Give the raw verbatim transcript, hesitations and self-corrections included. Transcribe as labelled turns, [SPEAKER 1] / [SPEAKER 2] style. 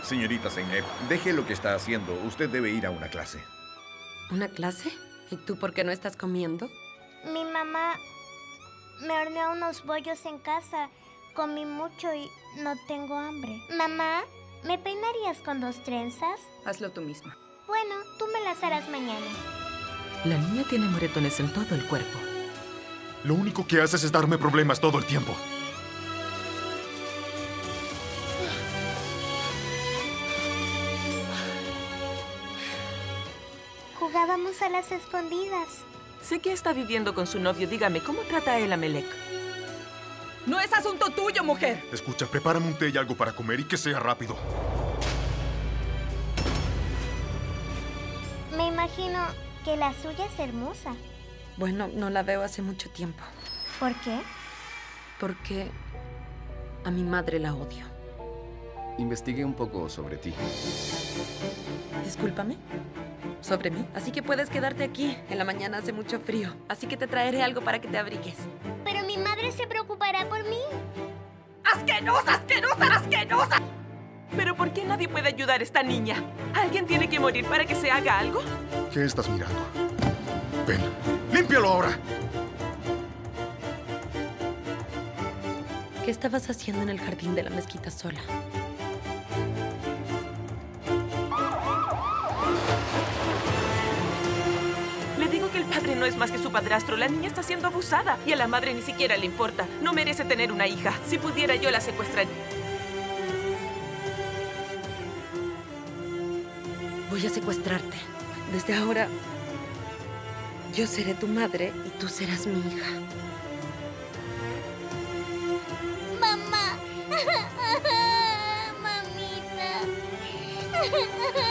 [SPEAKER 1] Señorita Zeynep, deje lo que está haciendo. Usted debe ir a una clase.
[SPEAKER 2] ¿Una clase? ¿Y tú por qué no estás comiendo?
[SPEAKER 3] Mi mamá me horneó unos bollos en casa. Comí mucho y no tengo hambre. Mamá, ¿me peinarías con dos trenzas?
[SPEAKER 4] Hazlo tú misma.
[SPEAKER 3] Bueno, tú me las harás mañana.
[SPEAKER 5] La niña tiene moretones en todo el cuerpo.
[SPEAKER 6] Lo único que haces es darme problemas todo el tiempo.
[SPEAKER 3] Jugábamos a las escondidas.
[SPEAKER 5] Sé que está viviendo con su novio. Dígame, ¿cómo trata él a Melek?
[SPEAKER 4] ¡No es asunto tuyo, mujer!
[SPEAKER 6] Escucha, prepárame un té y algo para comer y que sea rápido.
[SPEAKER 3] Me imagino que la suya es hermosa.
[SPEAKER 2] Bueno, no la veo hace mucho tiempo.
[SPEAKER 3] ¿Por qué?
[SPEAKER 2] Porque a mi madre la odio.
[SPEAKER 7] Investigué un poco sobre ti.
[SPEAKER 2] Discúlpame. ¿Sobre mí? Así que puedes quedarte aquí. En la mañana hace mucho frío. Así que te traeré algo para que te abrigues.
[SPEAKER 3] Pero mi madre se preocupará por mí.
[SPEAKER 4] ¡Asquerosa, asquerosa, asquerosa!
[SPEAKER 5] ¿Pero por qué nadie puede ayudar a esta niña? ¿Alguien tiene que morir para que se haga algo?
[SPEAKER 6] ¿Qué estás mirando? Ven, límpialo ahora.
[SPEAKER 2] ¿Qué estabas haciendo en el jardín de la mezquita sola?
[SPEAKER 5] Le digo que el padre no es más que su padrastro. La niña está siendo abusada y a la madre ni siquiera le importa. No merece tener una hija. Si pudiera, yo la secuestraría.
[SPEAKER 2] Voy a secuestrarte. Desde ahora, yo seré tu madre y tú serás mi hija.
[SPEAKER 3] Mamá. Mamita.